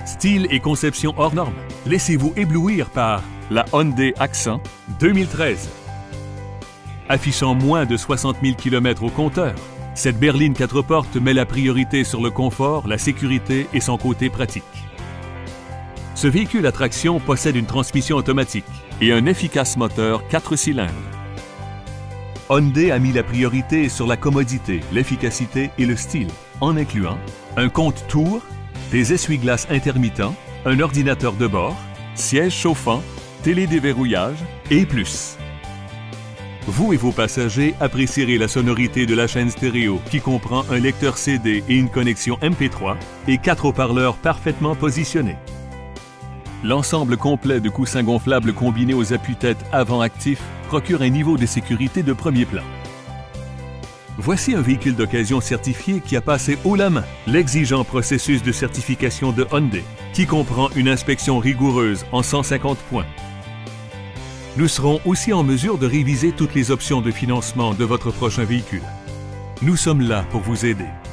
Style et conception hors norme. Laissez-vous éblouir par la Hyundai Accent 2013. Affichant moins de 60 000 km au compteur, cette berline 4 portes met la priorité sur le confort, la sécurité et son côté pratique. Ce véhicule à traction possède une transmission automatique et un efficace moteur 4 cylindres. Hyundai a mis la priorité sur la commodité, l'efficacité et le style, en incluant un compte-tours, des essuie-glaces intermittents, un ordinateur de bord, siège chauffant, télédéverrouillage et plus. Vous et vos passagers apprécierez la sonorité de la chaîne stéréo qui comprend un lecteur CD et une connexion MP3 et 4 haut-parleurs parfaitement positionnés. L'ensemble complet de coussins gonflables combinés aux appuis-têtes avant actifs procure un niveau de sécurité de premier plan. Voici un véhicule d'occasion certifié qui a passé haut la main l'exigeant processus de certification de Hyundai, qui comprend une inspection rigoureuse en 150 points. Nous serons aussi en mesure de réviser toutes les options de financement de votre prochain véhicule. Nous sommes là pour vous aider.